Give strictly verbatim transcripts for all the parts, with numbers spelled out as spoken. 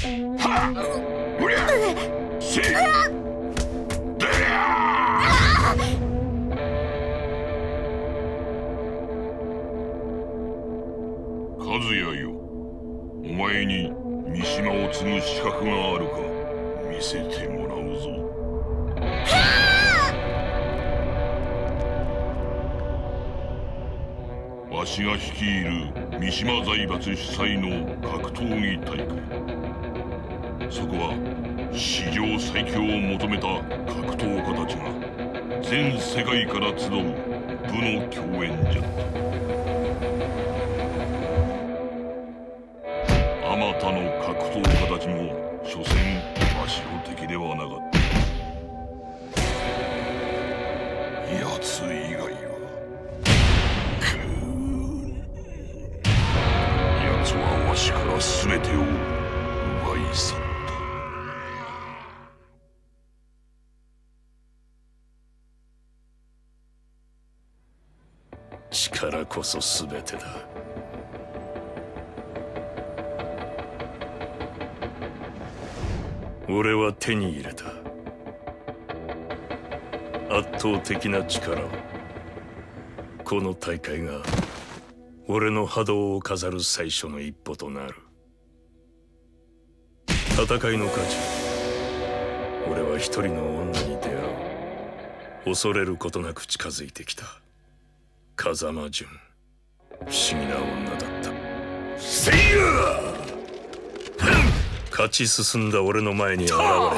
はっうりゃせいでや和也よ、お前に三島を継ぐ資格があるか見せてもらうぞ。わしが率いる三島財閥主催の格闘技大会、そこは史上最強を求めた格闘家たちが全世界から集う武の競演じゃった。あまたの格闘家たちも所詮わしの敵ではなかった。奴以外は奴はわしから全てを奪い去った。力こそ全てだ。俺は手に入れた圧倒的な力を。この大会が俺の波動を飾る最初の一歩となる。戦いの価値、俺は一人の女に出会う。恐れることなく近づいてきた風間純。不思議な女だった。せいや！勝ち進んだ俺の前に現れたのは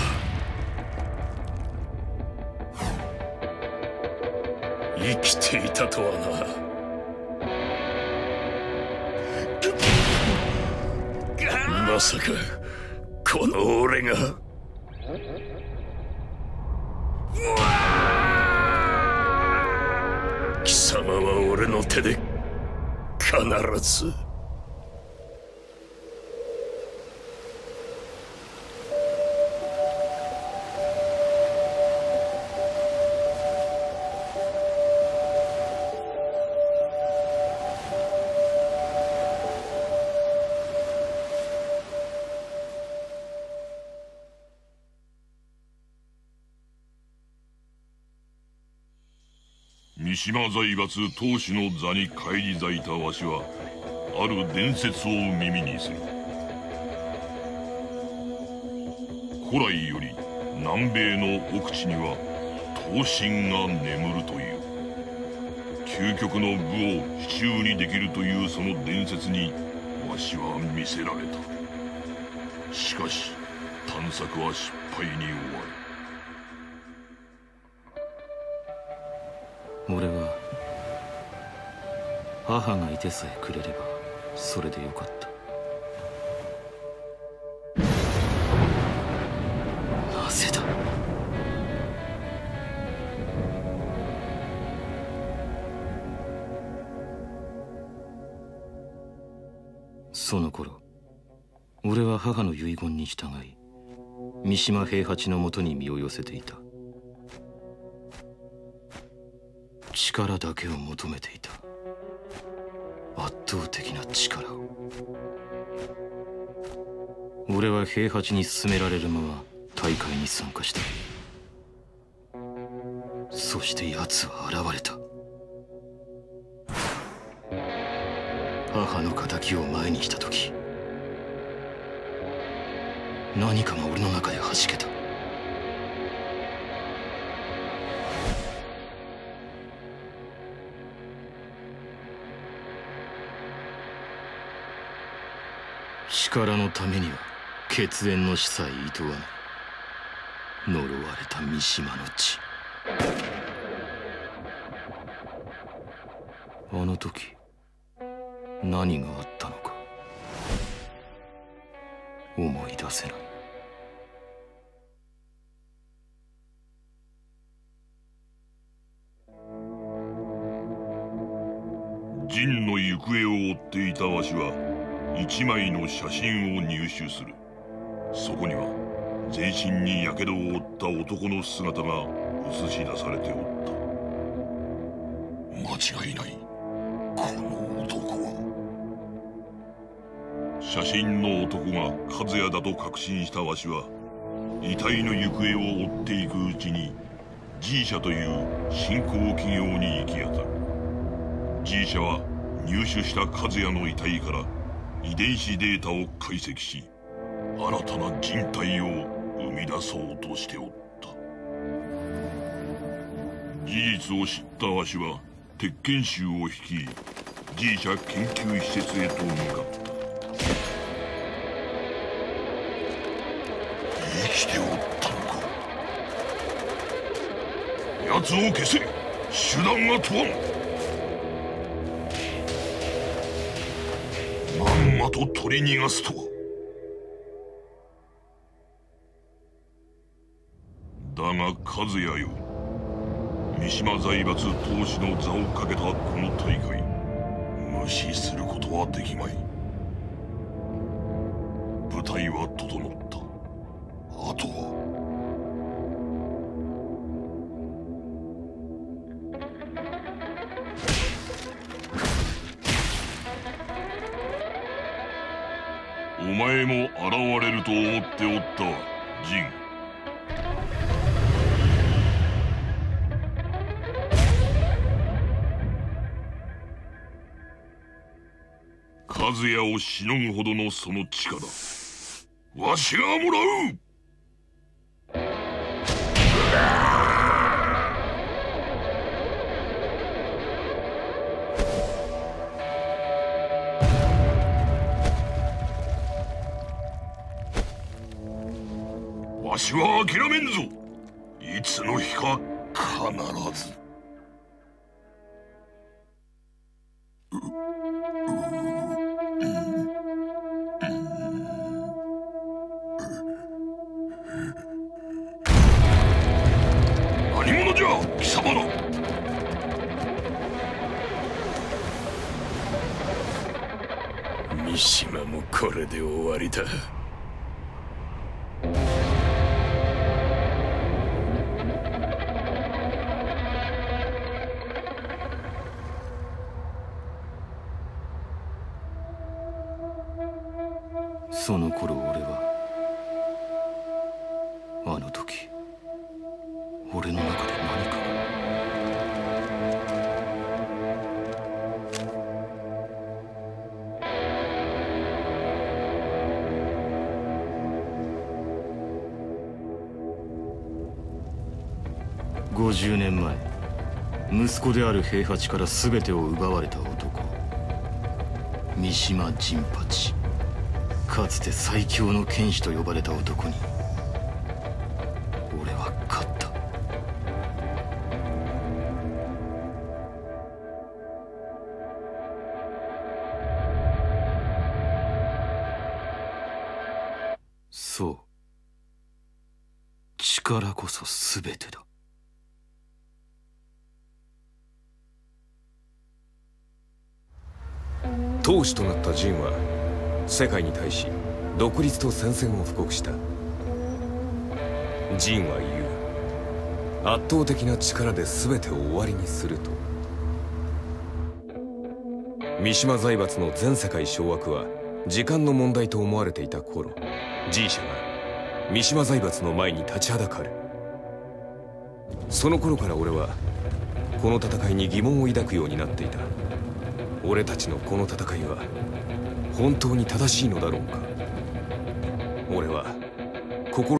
生きていたとはな。まさかこの俺が。貴様は俺の手で必ず。三島財閥当主の座に返り咲いたわしはある伝説を耳にする。古来より南米の奥地には刀身が眠るという。究極の武を手中にできるというその伝説にわしは魅せられた。しかし探索は失敗に終わる。 俺は母がいてさえくれればそれでよかった。なぜだ。その頃俺は母の遺言に従い三島平八のもとに身を寄せていた。力だけを求めていた。圧倒的な力を。俺は平八に勧められるまま大会に参加した。そして奴は現れた。母の敵を前にした時、何かが俺の中で弾けた。力のためには血縁の死さえ厭わない。呪われた三島の血。あの時何があったのか思い出せない。 陣の行方を追っていたわしは一枚の写真を入手する。そこには全身に火傷を負った男の姿が映し出されておった。間違いない、この男は。 写真の男が和也だと確信したわしは、遺体の行方を追っていくうちに G 社という新興企業に行き当たる。 G 社は入手した和也の遺体から遺伝子データを解析し、新たな人体を生み出そうとしておった。事実を知ったわしは鉄拳衆を率い G 社研究施設へと向かった。生きておったのか。奴を消せ。手段が問わん。まんまと取り逃がすとは。だが和也よ、三島財閥当主の座をかけたこの大会、無視することはできまい。舞台は整った。あとはお前も現れると思っておったわ、ジン。和也をしのぐほどのその力、わしがもらう。わしは諦めんぞ。いつの日か必ず。何者じゃ、貴様ら。 三島もこれで終わりだ。 その頃俺は、あの時俺の中で何かが。ごじゅうねんまえ、息子である平八から全てを奪われた男、三島陣八。かつて最強の剣士と呼ばれた男に俺は勝った。そう、力こそ全てだ。 当主となったジンは世界に対し独立と宣戦を布告した。ジンは言う。圧倒的な力で全てを終わりにすると。三島財閥の全世界掌握は時間の問題と思われていた頃、 G 社が三島財閥の前に立ちはだかる。その頃から俺はこの戦いに疑問を抱くようになっていた。俺たちのこの戦いは本当に正しいのだろうか。俺は心